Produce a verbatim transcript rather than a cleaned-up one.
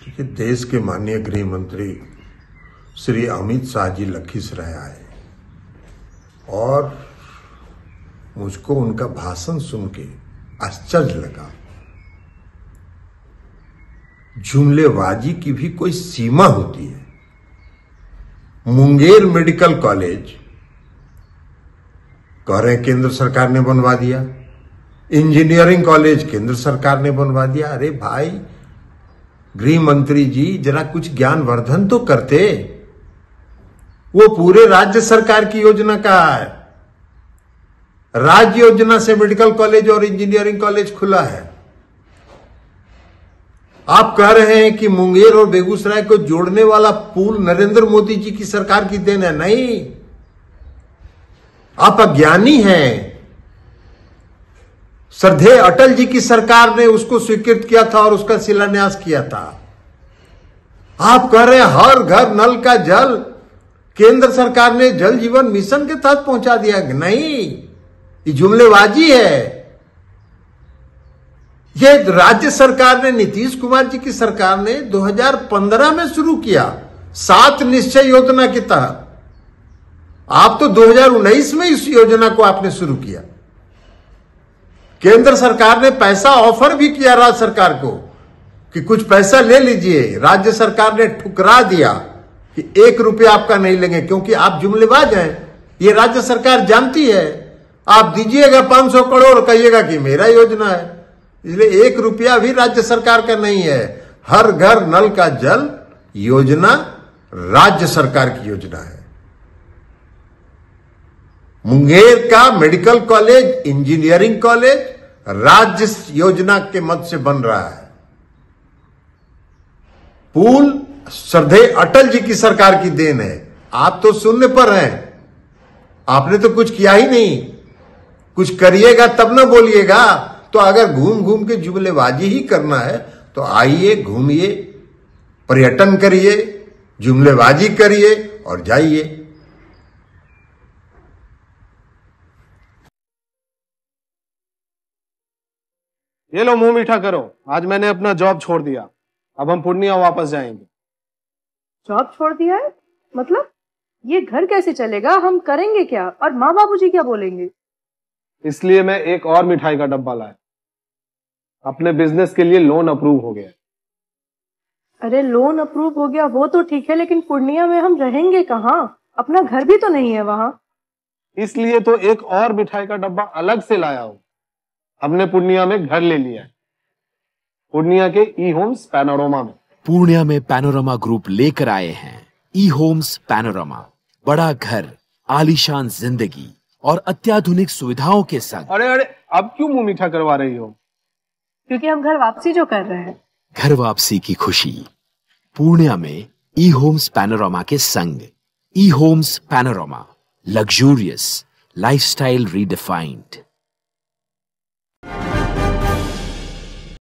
देखिए, देश के माननीय गृह मंत्री श्री अमित शाह जी लखीसराय आए और मुझको उनका भाषण सुन के आश्चर्य लगा। जुमलेबाजी की भी कोई सीमा होती है। मुंगेर मेडिकल कॉलेज कह रहे हैं केंद्र सरकार ने बनवा दिया, इंजीनियरिंग कॉलेज केंद्र सरकार ने बनवा दिया। अरे भाई गृह मंत्री जी, जरा कुछ ज्ञानवर्धन तो करते। वो पूरे राज्य सरकार की योजना का है। राज्य योजना से मेडिकल कॉलेज और इंजीनियरिंग कॉलेज खुला है। आप कह रहे हैं कि मुंगेर और बेगूसराय को जोड़ने वाला पुल नरेंद्र मोदी जी की सरकार की देन है। नहीं, आप अज्ञानी हैं। श्रद्धेय अटल जी की सरकार ने उसको स्वीकृत किया था और उसका शिलान्यास किया था। आप कह रहे हैं हर घर नल का जल केंद्र सरकार ने जल जीवन मिशन के तहत पहुंचा दिया। नहीं, ये जुमलेबाजी है। ये राज्य सरकार ने, नीतीश कुमार जी की सरकार ने दो हज़ार पंद्रह में शुरू किया, सात निश्चय योजना के तहत। आप तो दो हज़ार उन्नीस में इस योजना को आपने शुरू किया। केंद्र सरकार ने पैसा ऑफर भी किया राज्य सरकार को कि कुछ पैसा ले लीजिए। राज्य सरकार ने ठुकरा दिया कि एक रुपया आपका नहीं लेंगे, क्योंकि आप जुमलेबाज हैं। ये राज्य सरकार जानती है। आप दीजिएगा पांच सौ करोड़, कहिएगा कि मेरा योजना है, इसलिए एक रुपया भी राज्य सरकार का नहीं है। हर घर नल का जल योजना राज्य सरकार की योजना है। मुंगेर का मेडिकल कॉलेज, इंजीनियरिंग कॉलेज राज्य योजना के मद से बन रहा है। पुल श्रद्धेय अटल जी की सरकार की देन है। आप तो शून्य पर हैं। आपने तो कुछ किया ही नहीं। कुछ करिएगा तब ना बोलिएगा। तो अगर घूम घूम के जुमलेबाजी ही करना है तो आइए, घूमिए, पर्यटन करिए, जुमलेबाजी करिए और जाइए। ये लो, मुंह मीठा करो। आज मैंने अपना जॉब छोड़ दिया। अब हम पूर्णिया वापस जाएंगे। जॉब छोड़ दिया है? मतलब ये घर कैसे चलेगा? हम करेंगे क्या? और माँ बाबूजी क्या बोलेंगे? इसलिए मैं एक और मिठाई का डब्बा लाया। अपने बिजनेस के लिए लोन अप्रूव हो गया। अरे लोन अप्रूव हो गया वो तो ठीक है, लेकिन पूर्णिया में हम रहेंगे कहाँ? अपना घर भी तो नहीं है वहां। इसलिए तो एक और मिठाई का डब्बा अलग से लाया हूं। हमने पूर्णिया में घर ले लिया है, पूर्णिया के ई होम्स पैनोरमा में। पूर्णिया में पैनोरमा ग्रुप लेकर आए हैं ई होम्स पैनोरमा। बड़ा घर, आलीशान जिंदगी और अत्याधुनिक सुविधाओं के संग। अरे अरे अब क्यों मुंह मीठा करवा रही हो? क्योंकि हम घर वापसी जो कर रहे हैं। घर वापसी की खुशी पूर्णिया में ई होम्स पैनोरमा के संग। E homes panorama, luxurious lifestyle redefined.